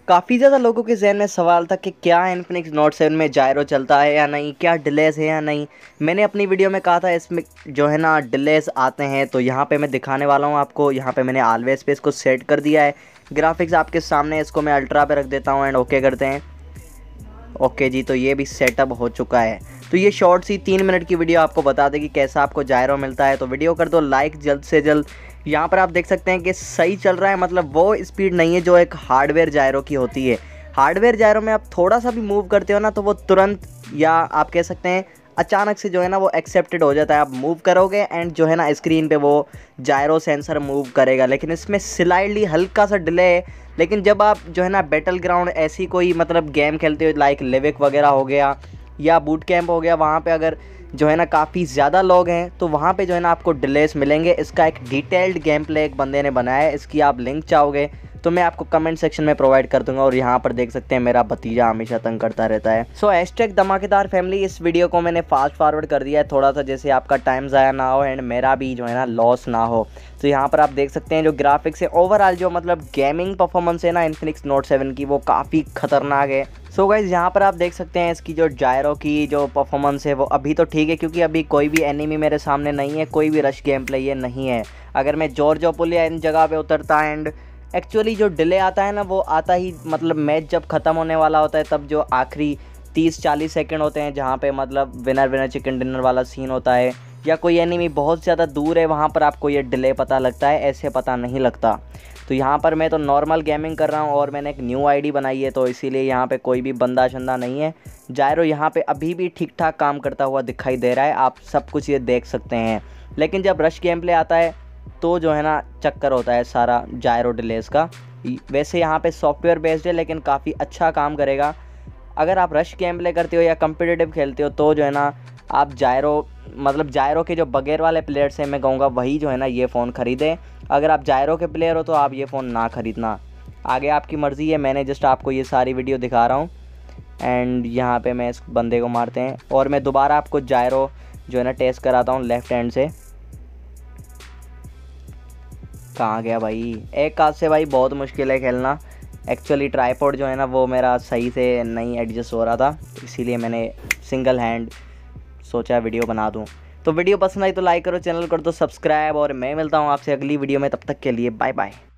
काफ़ी ज़्यादा लोगों के ज़हन में सवाल था कि क्या इन्फिनिक्स नोट 7 में जायरो चलता है या नहीं, क्या डिलेस है या नहीं। मैंने अपनी वीडियो में कहा था इसमें जो है ना डिलेस आते हैं, तो यहाँ पे मैं दिखाने वाला हूँ आपको। यहाँ पे मैंने ऑलवेज पे इसको सेट कर दिया है। ग्राफिक्स आपके सामने, इसको मैं अल्ट्रा पे रख देता हूँ एंड ओके करते हैं। ओके जी, तो ये भी सेटअप हो चुका है। तो ये शॉर्ट सी 3 मिनट की वीडियो आपको बता देगी कैसा आपको जायरो मिलता है। तो वीडियो कर दो लाइक जल्द से जल्द। यहाँ पर आप देख सकते हैं कि सही चल रहा है, मतलब वो स्पीड नहीं है जो एक हार्डवेयर जायरो की होती है। हार्डवेयर जायरो में आप थोड़ा सा भी मूव करते हो ना तो वो तुरंत, या आप कह सकते हैं अचानक से जो है ना वो एक्सेप्टेड हो जाता है। आप मूव करोगे एंड जो है ना स्क्रीन पे वो जायरो सेंसर मूव करेगा, लेकिन इसमें स्लाइडली हल्का सा डिले है। लेकिन जब आप जो है ना बैटल ग्राउंड ऐसी कोई मतलब गेम खेलते हो, लाइक लिविक वगैरह हो गया या बूट कैंप हो गया, वहाँ पे अगर जो है ना काफ़ी ज़्यादा लोग हैं तो वहाँ पे जो है ना आपको डिलेस मिलेंगे। इसका एक डिटेल्ड गेम प्ले एक बंदे ने बनाया है, इसकी आप लिंक चाहोगे तो मैं आपको कमेंट सेक्शन में प्रोवाइड कर दूंगा। और यहाँ पर देख सकते हैं मेरा भतीजा हमेशा तंग करता रहता है। सो हैशटैग धमाकेदार फैमिली, इस वीडियो को मैंने फास्ट फॉरवर्ड कर दिया है थोड़ा सा, जैसे आपका टाइम ज़ाया ना हो एंड मेरा भी जो है ना लॉस ना हो। तो यहाँ पर आप देख सकते हैं जो ग्राफिक्स है, ओवरऑल जो मतलब गेमिंग परफॉर्मेंस है ना इन्फिनिक्स नोट 7 की, वो काफ़ी खतरनाक है। सो गाइज यहाँ पर आप देख सकते हैं इसकी जो जायरो की जो परफॉर्मेंस है वो अभी तो ठीक है, क्योंकि अभी कोई भी एनिमी मेरे सामने नहीं है, कोई भी रश गेम प्ले ये नहीं है। अगर मैं जॉर्जो पुल या इन जगह पे उतरता एंड एक्चुअली जो डिले आता है ना वो आता ही मतलब मैच जब ख़त्म होने वाला होता है, तब जो आखिरी 30-40 सेकंड होते हैं जहाँ पे मतलब विनर विनर चिकन डिनर वाला सीन होता है, या कोई एनिमी बहुत ज़्यादा दूर है वहाँ पर आपको ये डिले पता लगता है, ऐसे पता नहीं लगता। तो यहाँ पर मैं तो नॉर्मल गेमिंग कर रहा हूँ और मैंने एक न्यू आईडी बनाई है, तो इसीलिए यहाँ पे कोई भी बंदा शंदा नहीं है। जायरो यहाँ पे अभी भी ठीक ठाक काम करता हुआ दिखाई दे रहा है, आप सब कुछ ये देख सकते हैं। लेकिन जब रश गेम प्ले आता है तो जो है ना चक्कर होता है सारा जायरो डिलेस का। वैसे यहाँ पे सॉफ्टवेयर बेस्ड है लेकिन काफ़ी अच्छा काम करेगा। अगर आप रश गेम प्ले करते हो या कम्पिटिटिव खेलते हो तो जो है ना आप जायरो के जो बगैर वाले प्लेयर्स हैं, मैं कहूँगा वही जो है ना ये फ़ोन ख़रीदें। अगर आप जायरो के प्लेयर हो तो आप ये फ़ोन ना ख़रीदना, आगे आपकी मर्ज़ी है। मैंने जस्ट आपको ये सारी वीडियो दिखा रहा हूँ। एंड यहाँ पे मैं इस बंदे को मारते हैं और मैं दोबारा आपको जायरो जो है ना टेस्ट कराता हूँ लेफ़्ट हैंड से। कहाँ गया भाई? एक हाथ से भाई बहुत मुश्किल है खेलना। एक्चुअली ट्राईपॉड जो है ना वो मेरा सही से नहीं एडजस्ट हो रहा था, इसीलिए मैंने सिंगल हैंड सोचा वीडियो बना दूं। तो वीडियो पसंद आई तो लाइक करो, चैनल कर दो सब्सक्राइब, और मैं मिलता हूं आपसे अगली वीडियो में। तब तक के लिए बाय बाय।